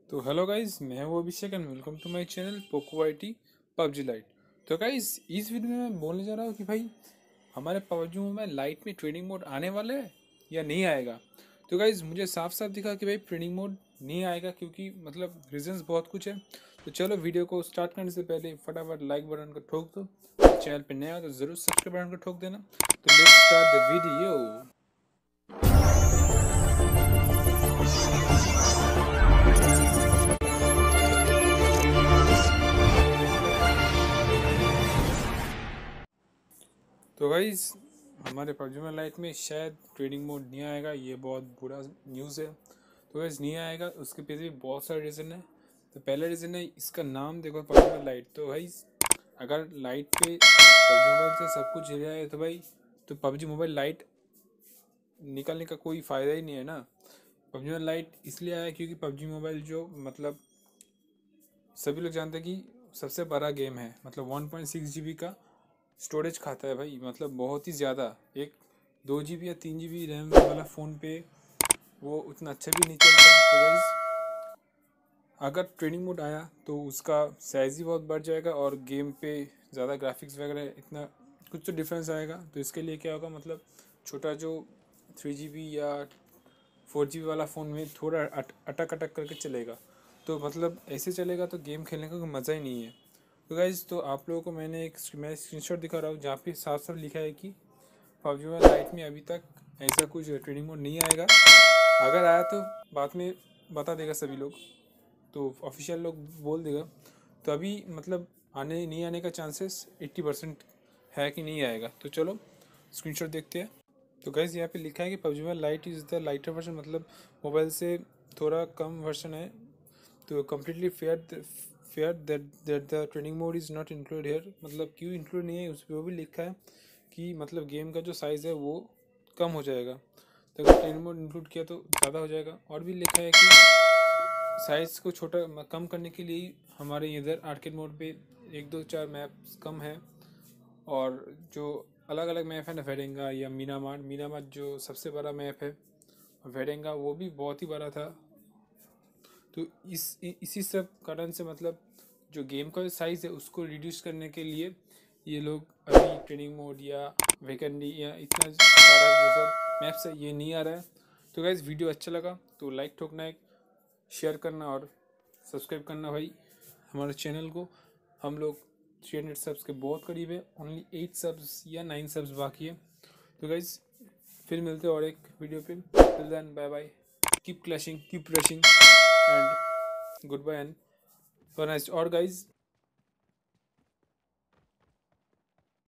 तो hello guys, मैं हूं Abhishek and welcome to my channel Poco IT PUBG lite. तो गाइस, इस वीडियो में मैं बोलने जा रहा हूं कि भाई हमारे पबजी में लाइट में ट्रेनिंग मोड आने वाला है या नहीं आएगा। तो गाइस, मुझे साफ साफ दिखा कि भाई ट्रेनिंग मोड नहीं आएगा, क्योंकि मतलब रीजंस बहुत कुछ है। तो चलो, वीडियो को स्टार्ट करने से पहले फटाफट लाइक बटन को ठोक दो। चैनल पर नया हो तो ज़रूर सब्सक्राइब बटन को ठोक देना। तो लेट्स स्टार्ट द वीडियो। तो गाइस, हमारे पबजी लाइट में शायद ट्रेडिंग मोड नहीं आएगा, ये बहुत बुरा न्यूज़ है। तो गाइस, नहीं आएगा, उसके पीछे भी बहुत सारे रीज़न है। तो पहला रीज़न है इसका नाम देखो, पबजी लाइट। तो गाइस, अगर लाइट पे पबजी मोबाइल से सब कुछ चल रहा है तो भाई तो पबजी मोबाइल लाइट निकालने का कोई फ़ायदा ही नहीं है ना। पबजी मोबाइल लाइट इसलिए आया क्योंकि पबजी मोबाइल जो मतलब सभी लोग जानते हैं कि सबसे बड़ा गेम है, मतलब 1.6 GB का स्टोरेज खाता है भाई, मतलब बहुत ही ज़्यादा। एक 2 GB या 3 GB रैम वाला फ़ोन पे वो उतना अच्छा भी नहीं चलता। तो गाइस, अगर ट्रेनिंग मोड आया तो उसका साइज़ ही बहुत बढ़ जाएगा और गेम पे ज़्यादा ग्राफिक्स वगैरह इतना कुछ तो डिफरेंस आएगा। तो इसके लिए क्या होगा, मतलब छोटा जो 3 GB या 4 GB वाला फ़ोन में थोड़ा अटक अटक करके चलेगा। तो मतलब ऐसे चलेगा तो गेम खेलने का कोई मज़ा ही नहीं है। तो गाइज़, तो आप लोगों को मैं स्क्रीनशॉट दिखा रहा हूँ जहाँ पे साफ साफ लिखा है कि पबजी मोबाइल लाइट में अभी तक ऐसा कुछ ट्रेनिंग मोड नहीं आएगा। अगर आया तो बाद में बता देगा सभी लोग, तो ऑफिशियल लोग बोल देगा। तो अभी मतलब आने नहीं आने का चांसेस 80% है कि नहीं आएगा। तो चलो स्क्रीनशॉट देखते हैं। तो गाइज़, यहाँ पे लिखा है कि PUBG mobile lite is the lighter version, मतलब मोबाइल से थोड़ा कम वर्जन है। तो completely fair that the training mode is not include here, मतलब क्यों इंक्लूड नहीं है उस पर वो भी लिखा है कि मतलब गेम का जो साइज़ है वो कम हो जाएगा। तो अगर ट्रेनिंग मोड इंक्लूड किया तो ज़्यादा हो जाएगा। और भी लिखा है कि साइज़ को छोटा कम करने के लिए हमारे इधर आर्केड मोड पे 1 2 4 मैप्स कम है। और जो अलग अलग मैप है ना, वेडेंगा या मीनामार जो सबसे बड़ा मैप है, वेडेंगा वो भी बहुत ही बड़ा था। तो इसी सब कारण से मतलब जो गेम का साइज़ है उसको रिड्यूस करने के लिए ये लोग अभी ट्रेनिंग मोड या वेकेंडी या इतना सारा जो सब मैप्स है ये नहीं आ रहा है। तो गाइस, वीडियो अच्छा लगा तो लाइक ठोकना है, शेयर करना और सब्सक्राइब करना भाई हमारे चैनल को। हम लोग 300 सब्स के बहुत करीब है, ओनली 8 सब्स या 9 सब्स बाकी है। तो गाइस, फिर मिलते हैं और एक वीडियो पे। Till then, bye bye, keep clashing, keep rushing and goodbye and और गाइज,